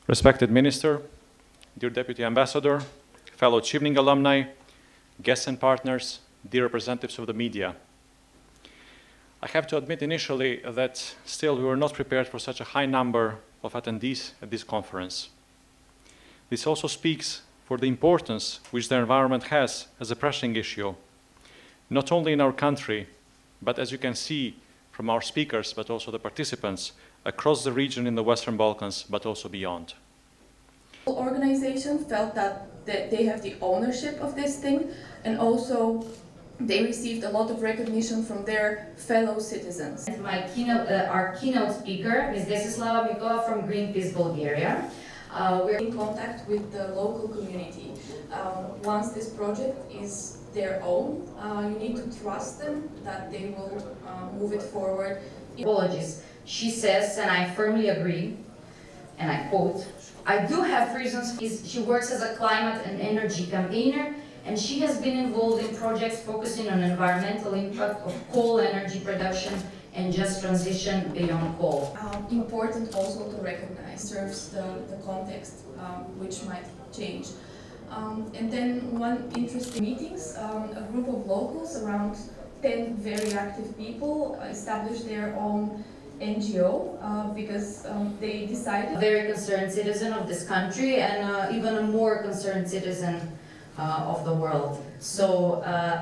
Respected Minister, dear Deputy Ambassador, fellow Chevening alumni, guests and partners, dear representatives of the media. I have to admit initially that still we were not prepared for such a high number of attendees at this conference. This also speaks for the importance which the environment has as a pressing issue, not only in our country, but as you can see from our speakers, but also the participants across the region in the Western Balkans, but also beyond. Organizations felt that they have the ownership of this thing, and also they received a lot of recognition from their fellow citizens. Our keynote speaker, Ms. Desislava Mikova from Greenpeace Bulgaria. We're in contact with the local community. Once this project is their own, you need to trust them that they will move it forward. Apologies. She says, and I firmly agree, and I quote, "I do have reasons." She works as a climate and energy campaigner, and she has been involved in projects focusing on environmental impact of coal energy production and just transition beyond coal. Important also to recognize serves the context which might change. And then one interesting meetings, a group of locals, around 10 very active people, established their own NGO because they decided. A very concerned citizen of this country and even a more concerned citizen of the world. So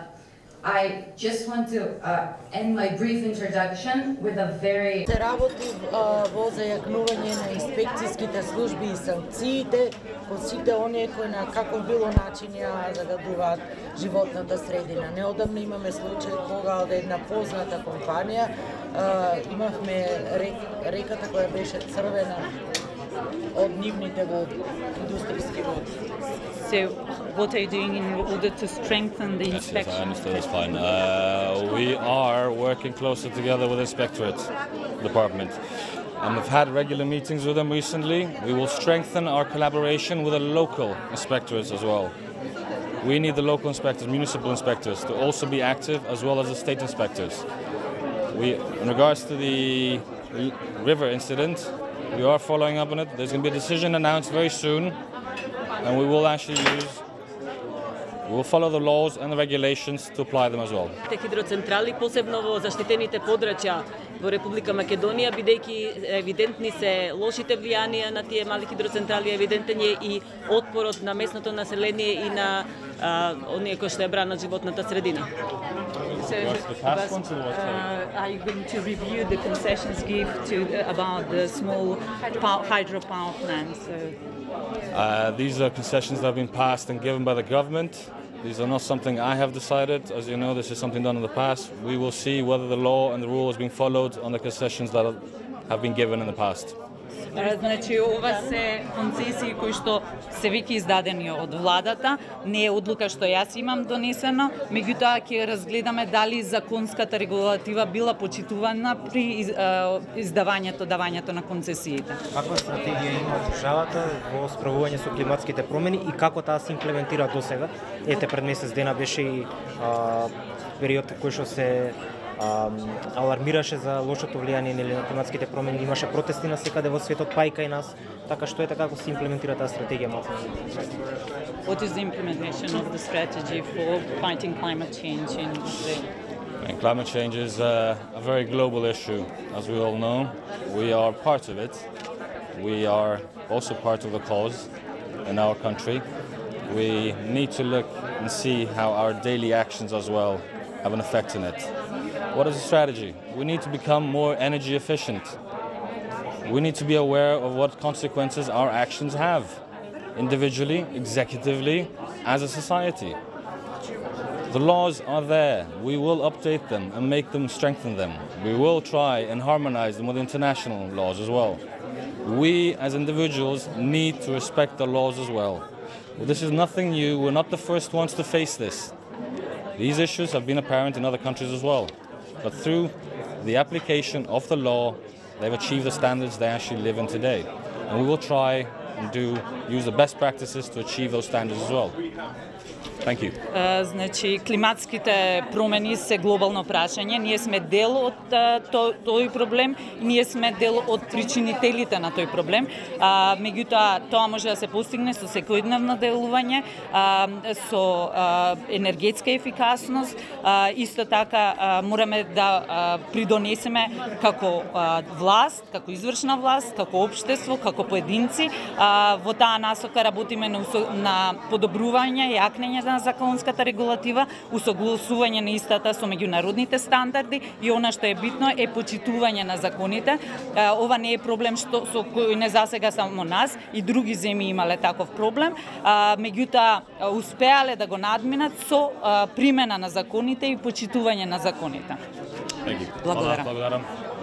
I just want to end my brief introduction with a very... Се работи во зајакнување на инспекцијските служби и санкциите кон сите оние кои на каков било начин ја загадуваат животната средина. Неодамна имаме случај кога од една позната компанија имавме реката која беше црвена од нивните води, индустријски води. So, what are you doing in order to strengthen the inspection? Yes, I understand. It's fine. We are working closer together with the Inspectorate Department. We've had regular meetings with them recently. We will strengthen our collaboration with the local inspectorates as well. We need the local inspectors, municipal inspectors, to also be active, as well as the state inspectors. In regards to the river incident, we are following up on it. There's going to be a decision announced very soon, and we will follow the laws and the regulations to apply them as well. Хидроцентрали, посебно во заштитените подрачја во Република Македонија, бидејќи евидентни се лошите влијанија на тие мали хидроцентрали, евидентен е и отпорот на местното население и на оние кои што ја бранат животната средина. So, are you going to review the concessions given about the small hydropower plants? These are concessions that have been passed and given by the government. These are not something I have decided. As you know, this is something done in the past. We will see whether the law and the rule has been followed on the concessions that have been given in the past. Значи, ова се концесии кои што се веќе издадени од владата, не е одлука што јас имам донесено, меѓутоа ќе разгледаме дали законската регулатива била почитувана при давањето на концесиите. Каква стратегија има државата во справување со климатските промени и како таа се имплементира досега? Ете, пред месец дена беше и период кој што се алармираше за лошото влијание на климатските промени, имаше протести насекаде во светот, па и кај нас. Така што ете како се имплементира таа стратегија? What is the implementation of the strategy for fighting climate change in the... Climate change is a very global issue, as we all know. We are part of it. We are also part of the cause in our country. We need to look and see how our daily actions as well have an effect in it. What is the strategy? We need to become more energy efficient. We need to be aware of what consequences our actions have, individually, executively, as a society. The laws are there. We will update them and make them, strengthen them. We will try and harmonize them with international laws as well. We, as individuals, need to respect the laws as well. This is nothing new. We're not the first ones to face this. These issues have been apparent in other countries as well. But through the application of the law, they've achieved the standards they actually live in today. And we will try and use the best practices to achieve those standards as well. Thank you. Значи, климатските промени се глобално прашање. Ние сме дел од тој проблем, ние сме дел од причинителите на тој проблем. Меѓутоа, тоа може да се постигне со секојдневно делување, со енергетска ефикасност. Исто така, мораме да придонесеме како власт, како извршна власт, како општество, како поединци. Во таа насока работиме на подобрување и јакнење на законската регулатива, усогласување на истата со меѓународните стандарди и она што е битно е почитување на законите. Ова не е проблем со кој не засега само нас, и други земји имале таков проблем, меѓутоа успеале да го надминат со примена на законите и почитување на законите. Благодарам.